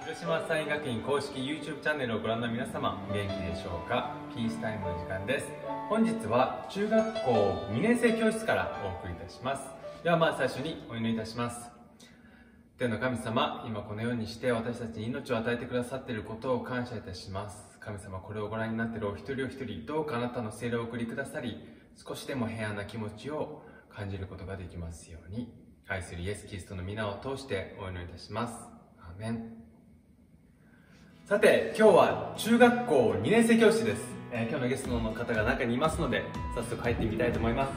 広島サイン学院公式 YouTube チャンネルをご覧の皆様、元気でしょうか。ピースタイムの時間です。本日は中学校2年生教室からお送りいたします。ではまず最初にお祈りいたします。天の神様、今このようにして私たちに命を与えてくださっていることを感謝いたします。神様、これをご覧になっているお一人お一人、どうかあなたの聖霊をお送りくださり、少しでも平安な気持ちを感じることができますように、愛するイエス・キリストの皆を通してお祈りいたします。アーメン。さて、今日は中学校2年生教室です。今日のゲストの方が中にいますので、早速入ってみたいと思います。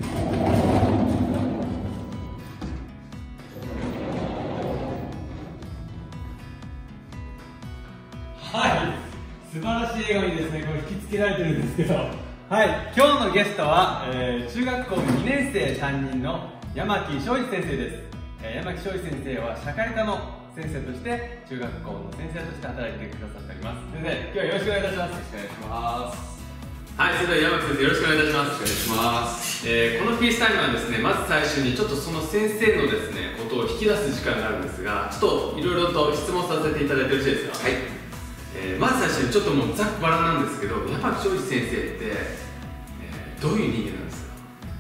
はい、素晴らしい笑顔にですね、こう引きつけられてるんですけど、はい、今日のゲストは、中学校2年生担任の山木翔一先生です。山木翔一先生は社会科の先生として中学校の先生として働いてくださっております。先生、今日はよろしくお願いいたします。 よろしくお願いします。 はい、それでは山木先生、よろしくお願いいたします。 よろしくお願いします。 このピースタイムはですね、まず最初にちょっとその先生のですね、ことを引き出す時間があるんですが、ちょっといろいろと質問させていただいてよろしいですか。 はい。 まず最初にちょっともうざっくばらんなんですけど、山木翔一先生って、どういう人間なんですか。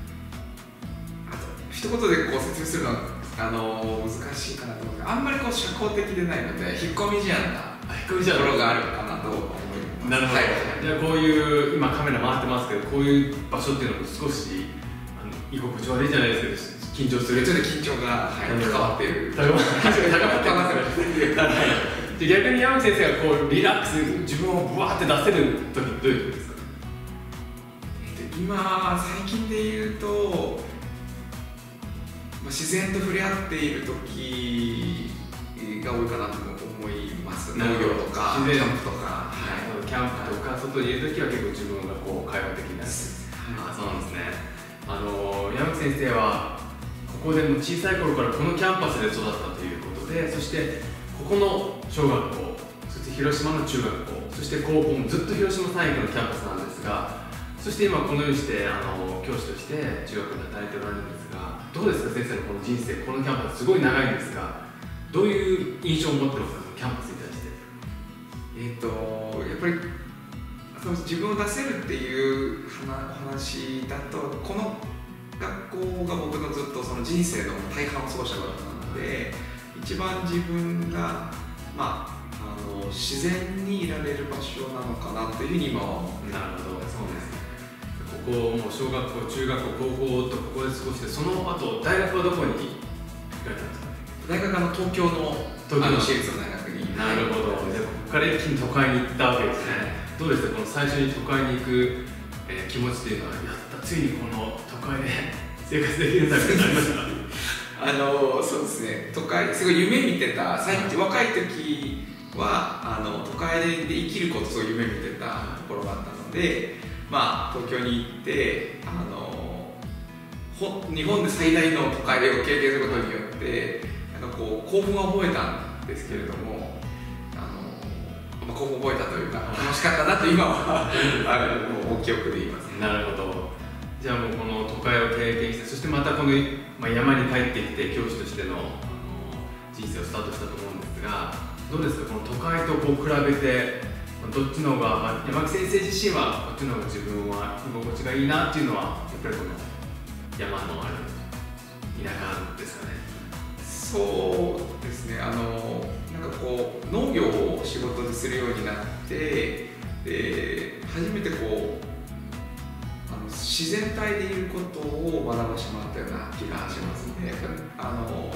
一言でこう説明するのは難しいかなと思うけど、あんまりこう社交的でないので引っ込み思案なところがあるかなと思います。 なるほど、はい、じゃあこういう今カメラ回ってますけど、こういう場所っていうのも少し居心地悪いじゃないですか。緊張する。 ちょっと緊張が、高まっている。 高まってる。逆に山木先生がこうリラックス、自分をブワーって出せる時どういう時ですか。 今最近で言うと、自然と触れ合っている時が多いかなと思います。農業とかキャンプとか、 キャンプとか外にいる時は結構自分がこう会話的になる。そうなんですね。山木先生はここでも小さい頃からこのキャンパスで育ったということで、そしてここの小学校、そして広島の中学校、そして高校もずっと広島三育のキャンパスなんですが、そして今このようにして教師として中学で働いておられるんですが、どうですか先生のこの人生、このキャンパスすごい長いんですが、どういう印象を持ってますか、キャンパスに対して。 やっぱり自分を出せるっていう話だと、この学校が僕のずっとその人生の大半を過ごした学校なので、一番自分が自然にいられる場所なのかなというふうに今は思っています。 なるほど、そうですね。ここもう小学校、中学校、高校とここで過ごして、その後大学はどこに行かれたんですか。 大学東京の私立の大学に。 なるほど。じゃあここから一気に都会に行ったわけですね。どうですか、この最初に都会に行く、気持ちっていうのは、やったついにこの都会で生活できるんだみたいになりましたか。 そうですね、都会すごい夢見てた、若い時は都会で生きることをすごい夢見てたところがあったので、東京に行って日本で最大の都会で経験することによってこう興奮を覚えたんですけれども、興奮を覚えたというか楽しかったなと今はもう記憶で言います。 なるほど。じゃあもうこの都会を経験して、そしてまたこの、山に帰ってきて教師としての人生をスタートしたと思うんですが、どうですか、この都会とこう比べてどっちの方が、山木先生自身はこっちの方が自分は居心地がいいなっていうのは、やっぱりこの山のある田舎ですかね。 そうですね、なんかこう農業を仕事でするようになって、初めてこう自然体でいることを学ばせてもらったような気がしますね。やっぱ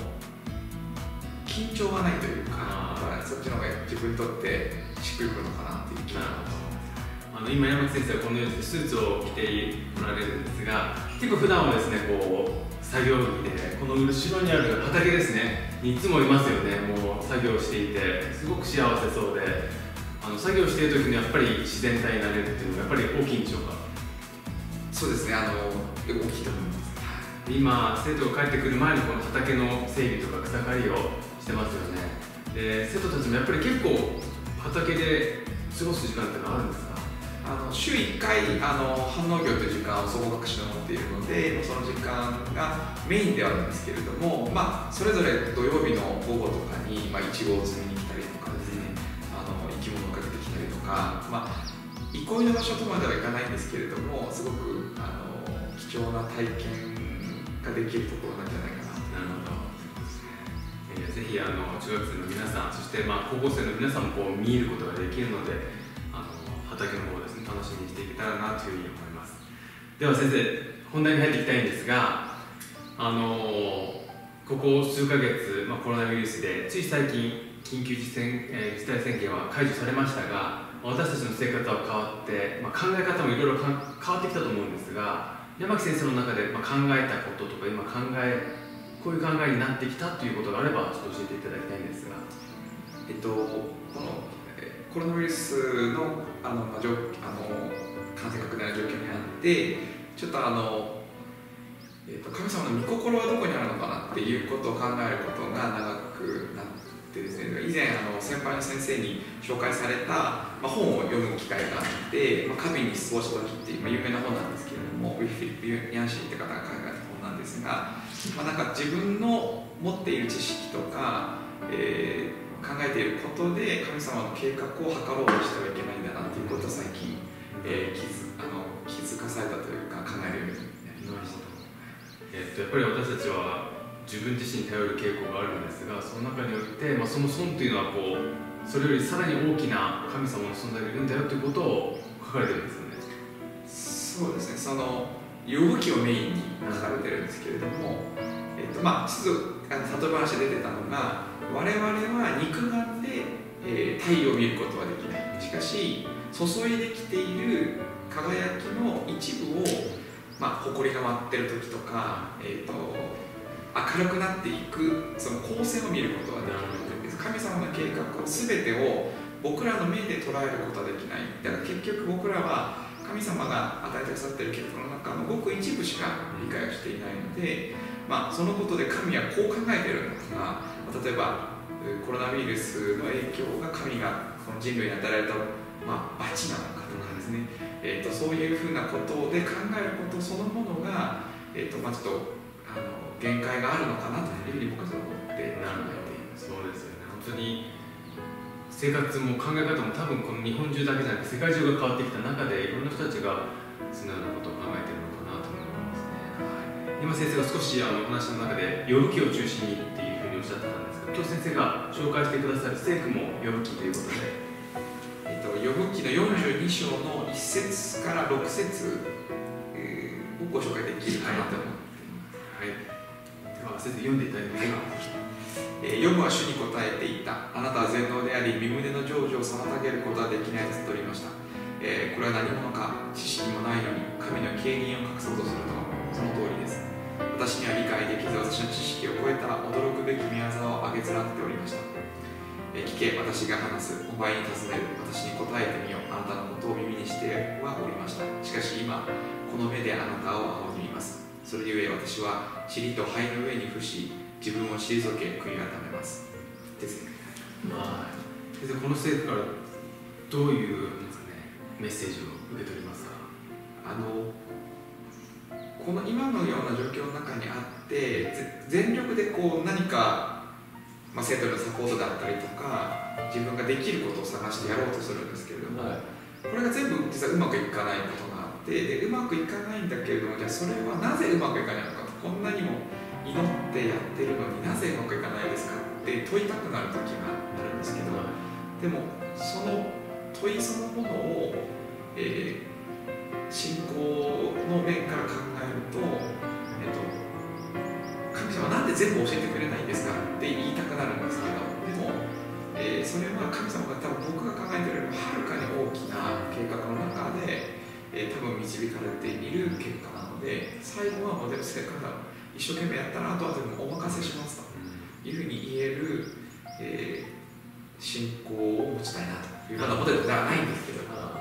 緊張がないというか、そっちの方が自分にとってしっくりくるのかなっていう気がします。 今山木先生はこのようにスーツを着ておられるんですが、結構普段はですね、こう作業着でこの後ろにある畑ですねにいつもいますよね。もう作業していてすごく幸せそうで、作業している時にやっぱり自然体になれるっていうのがやっぱり大きいんでしょうか。 そうですね、大きいと思います。 今生徒が帰ってくる前のこの畑の整備とか草刈りをしてますよね。で生徒たちもやっぱり結構畑で過ごす時間ってのはあるんですか。 週1回半農業という時間を総合学習で持っているので、その時間がメインではあるんですけれども、それぞれ土曜日の午後とかにイチゴを摘みに来たりとかでか、憩いの場所とまではいかないんですけれども、すごく貴重な体験ができるところなんじゃないかなと。 なるほど。ぜひ中学生の皆さん、そして高校生の皆さんもこう見ることができるので、畑の方をですね、楽しみにしていけたらなというふうに思います。では先生、本題に入っていきたいんですが、ここ数ヶ月、コロナウイルスでつい最近緊急事態宣言は解除されましたが、私たちの生活は変わって、考え方もいろいろ変わってきたと思うんですが、山木先生の中で考えたこととか今こういう考えになってきたということがあればちょっと教えていただきたいんですが。 このコロナウイルスの感染拡大の状況にあって、ちょっと神様の御心はどこにあるのかなっていうことを考えることが長くなってですね、以前先輩の先生に紹介された、本を読む機会があって、神に失望した時っていう、有名な本なんですけれども、ウィフィリップ・ヤンシーって方が書いた本なんですが、なんか自分の持っている知識とか、考えていることで神様の計画を図ろうとしてはいけないんだなということを最近、気づかされたというか考えるようになりました。 やっぱり私たちは自分自身に頼る傾向があるんですが、その中において、その損というのはそれよりさらに大きな神様の存在がいるんだよということを書かれてるんですよね。 そうですね、その呼ぶ記をメインに書かれてるんですけれども、ちょっと例え話で出てたのが、我々は肉眼で、太陽を見ることはできない。しかし注いできている輝きの一部を、埃が舞ってる時とか、明るくなっていくその光線を見ることができる。神様の計画を全てを僕らの目で捉えることはできない。だから結局僕らは神様が与えてくださっている計画の中のごく一部しか理解をしていないので、そのことで神はこう考えているんだとか、例えばコロナウイルスの影響が神がこの人類に与えられた、罰なのかとかですね、そういうふうなことで考えることそのものが、ちょっと限界があるのかなというふうに僕は思って考えています。 そうですよね。本当に生活も考え方も多分この日本中だけじゃなく世界中が変わってきた中でいろんな人たちがそのようなことを考えているのかなと思いますね。今先生が少しお話の中で呼ぶ記を中心にっていうふうにおっしゃってたんですが、今日先生が紹介してくださる聖句も呼ぶ記ということで、 呼ぶ記の42章の1節から6節をご紹介できるかなと思っています。 では先生読んでいただけますか。 ヨブは主に答えていた。あなたは全能であり、身胸の成就を妨げることはできないと悟りました。これは何者か知識もないのに神の権限を隠そうとするとはその通りです。私には理解できず、私の知識を超えた驚くべき宮沢を挙げつらっておりました。聞け、私が話す。お前に尋ねる。私に答えてみよう。あなたのことを耳にしてはおりました。しかし今、この目であなたを仰ぎ見ます。それゆえ私は塵と灰の上に伏し、自分を退け悔い改めますですね。 先生、この聖句からどういうメッセージを受け取りますか。 この今のような状況の中にあって全力で何か、生徒のサポートだったりとか自分ができることを探してやろうとするんですけれども、これが全部実はうまくいかないことがあって、でうまくいかないんだけれども、じゃあそれはなぜうまくいかないのかと、こんなにも祈ってやってるのになぜうまくいかないですかって問いたくなる時があるんですけど、でもその問いそのものを、信仰の面から考えると、神様はなんで全部教えてくれないんですかって言いたくなるんですけど、でも、それは神様が多分僕が考えているよりもはるかに大きな計画の中で、多分導かれている結果なので、最後はもうでもせっかく一生懸命やったらあとは全部お任せしますというふうに言える、信仰を持ちたいなというモデルではないんですけど、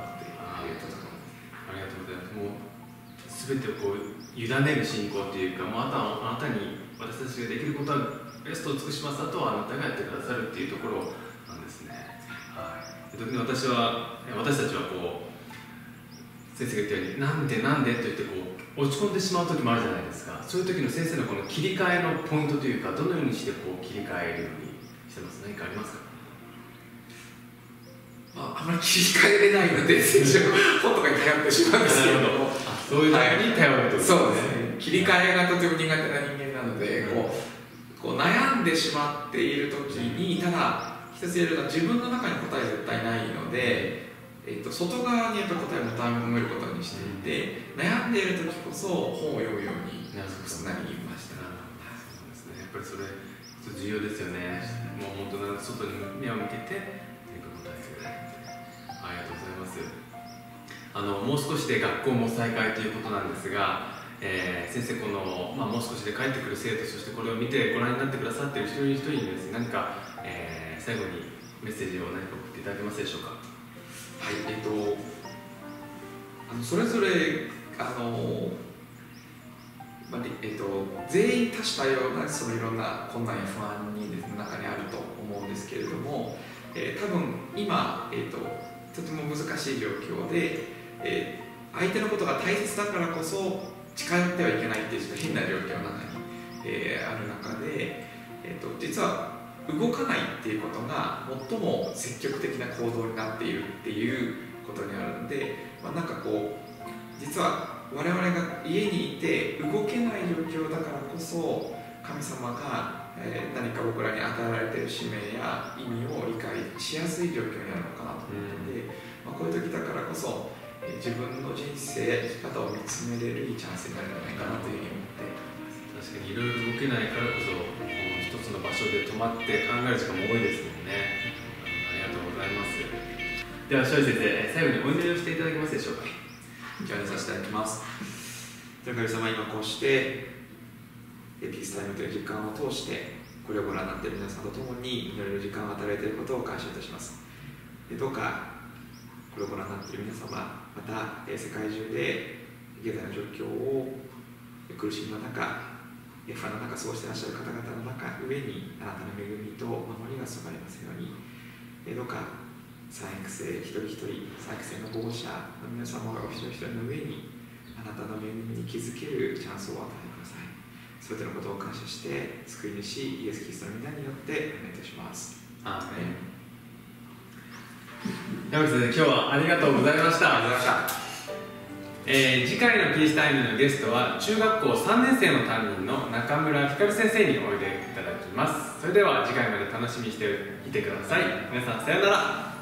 ありがとうございます。もう全てを委ねる信仰というか、もうあなたに私たちができることはベストを尽くします。あとはあなたがやってくださるっていうところなんですね。特に私たちは先生が言ったようになんでと言って落ち込んでしまう時もあるじゃないですか。そういう時の先生のこの切り替えのポイントというか、どのようにして切り替えるようにしてます。何かありますか。 ああまり切り替えれないので聖書本とかに頼ってしまうんですけれども、 そういう時に頼ると、 そうですね、切り替えがとても苦手な人間なので、こう悩んでしまっている時に、ただ一つ言えるのは自分の中に答え絶対ないので、外側にやっぱ答えを求めることにしていて、悩んでいる時こそ本を読むようになりました。 そうですね、やっぱりそれ重要ですよね。もう本当に外に目を向けてということ大切で、ありがとうございます。もう少しで学校も再開ということなんですが、先生、この、もう少しで帰ってくる生徒、そしてこれを見てご覧になってくださっている一人一人にですね、何か、最後にメッセージを何か送っていただけますでしょうか。 はい、それぞれ全員多種多様なそのいろんな困難や不安にです、ね、中にあると思うんですけれども、多分今、とても難しい状況で、相手のことが大切だからこそ近寄ってはいけないっていうちょっと変な状況の中に、ある中で、実は動かないっていうことが最も積極的な行動になっているっていうことにあるので、なんかこう実は我々が家にいて動けない状況だからこそ神様が、何か僕らに与えられている使命や意味を理解しやすい状況にあるのかなと思うので、こういう時だからこそ、自分の人生生き方を見つめれるいいチャンスになるんじゃないかなというふうに思って。 確かにいろいろ動けないからこそ一つの場所で止まって考える時間も多いですもんね。ありがとうございます。では庄司先生、最後にお祈りをしていただけますでしょうか。 お祈りさせていただきます。神様、今こうしてピースタイムという時間を通してこれをご覧になっている皆さんと共に祈れる時間を与えていることを感謝いたします。どうかこれをご覧になっている皆様、また世界中で現在の状況を苦しみの中、不安の中過ごしていらっしゃる方々の上にあなたの恵みと守りが注がれますように、どうか三育生一人一人、三育生の保護者の皆様がお一人一人の上にあなたの恵みに気づけるチャンスをお与えください。すべてのことを感謝して救い主イエス・キリストの皆によってお願いいたします。 アーメン。山口先生、今日はありがとうございました。 ありがとうございました。 次回のピースタイムのゲストは中学校3年生の担任の中村ひかる先生においでいただきます。それでは次回まで楽しみにしていてください。皆さん、さようなら。